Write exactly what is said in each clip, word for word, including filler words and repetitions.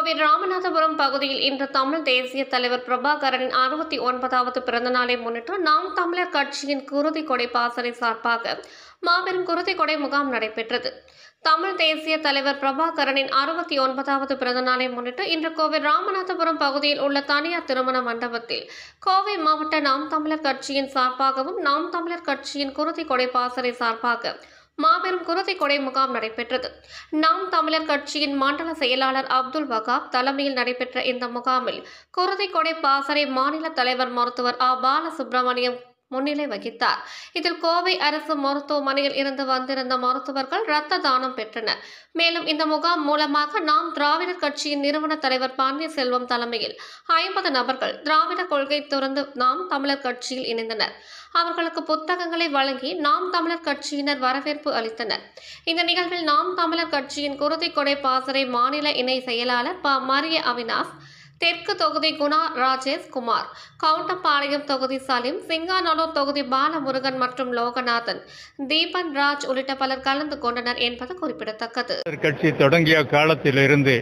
கோவை ராமநாதபுரம் பகுதியில் இன்று தமிழ் தேசிய தலைவர் பிரபாகரனின் அறுபத்தி ஒன்பதாவது பிறந்த நாளை முன்னிட்டு நாம் தமிழர் கட்சியின் குருதி கொடை பாசறை சார்பாக மாபெரும் குருதி கொடை முகாம் நடைபெற்றது. தமிழ் தேசிய தலைவர் பிரபாகரனின் அறுபத்தி ஒன்பதாவது பிறந்த நாளை முன்னிட்டு இன்று கோவை ராமநாதபுரம் பகுதியில் உள்ள தனியார் திருமண மண்டபத்தில் கோவை மாவட்ட நாம் தமிழர் கட்சியின் சார்பாகவும் நாம் தமிழர் கட்சியின் குருதி கொடை பாசறை சார்பாக மாபெரும் குருதி கொடை முகாம் நடைபெற்றது. நாம் தமிழர் கட்சியின் மண்டல செயலாளர் அப்துல் வகாப் தலைமையில் நடைபெற்ற இந்த முகாமில் குருதி கொடை பாசறை மாநில தலைவர் மருத்துவர் ஆ பாலசுப்ரமணியம் முன்னிலை வகித்தார். இதில் கோவை அரசு மருத்துவமனையில் இருந்து வந்திருந்த மருத்துவர்கள் இரத்த தானம் பெற்றனர். மேலும் இந்த முகாம் மூலமாக நாம் திராவிடர் கட்சியின் நிறுவன தலைவர் பன்னீர்செல்வம் தலைமையில் ஐம்பது நபர்கள் திராவிட கொள்கை துறந்து நாம் தமிழர் கட்சியில் இணைந்தனர். அவர்களுக்கு புத்தகங்களை வழங்கி நாம் தமிழர் கட்சியினர் வரவேற்பு அளித்தனர். இந்த நிகழ்வில் நாம் தமிழர் கட்சியின் குருதி கொடை பாசறை மாநில இணை செயலாளர் ப மரிய அவினாஷ், தெற்கு தொகுதி குணா ராஜேஷ் குமார், கவுண்டம்பாளையம் தொகுதி சலீம், சிங்காநல்லூர் தொகுதி பாலமுருகன் மற்றும் லோகநாதன், தீபன் ராஜ் உள்ளிட்ட பலர் கலந்து கொண்டனர் என்பது குறிப்பிடத்தக்கது. கட்சி தொடங்கிய காலத்திலிருந்து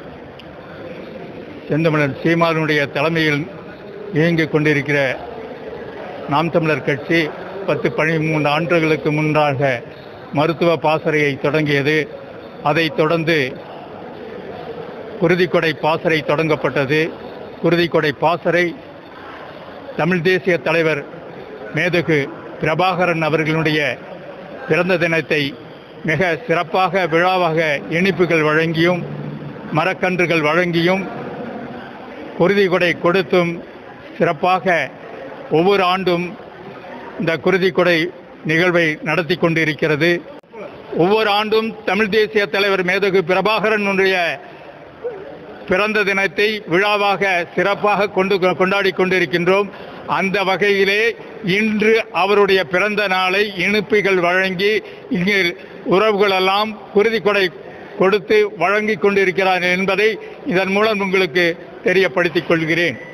செந்தமிழர் சீமானுடைய தலைமையில் இயங்கிக் கொண்டிருக்கிற நாம் தமிழர் கட்சி பத்து பதிமூன்று ஆண்டுகளுக்கு முன்பாக மருத்துவ பாசறையை தொடங்கியது. அதைத் தொடர்ந்து குருதிக்கொடை பாசறை தொடங்கப்பட்டது. குருதிக்கொடை பாசறை தமிழ் தேசிய தலைவர் மேதகு பிரபாகரன் அவர்களுடைய பிறந்த தினத்தை மிக சிறப்பாக விழாவாக இனிப்புகள் வழங்கியும் மரக்கன்றுகள் வழங்கியும் குருதிக்கொடை கொடுத்தும் சிறப்பாக ஒவ்வொரு ஆண்டும் இந்த குருதிக்கொடை நிகழ்வை நடத்தி கொண்டிருக்கிறது. ஒவ்வொரு ஆண்டும் தமிழ் தேசிய தலைவர் மேதகு பிரபாகரனுடைய பிறந்த தினத்தை விழாவாக சிறப்பாக கொண்டு கொண்டாடி கொண்டிருக்கின்றோம். அந்த வகையிலே இன்று அவருடைய பிறந்த நாளை இனிப்புகள் வழங்கி இங்கு உறவுகளெல்லாம் குருதிக்கொடை கொடுத்து வழங்கி கொண்டிருக்கிறார் என்பதை இதன் மூலம் உங்களுக்கு தெரியப்படுத்திக் கொள்கிறேன்.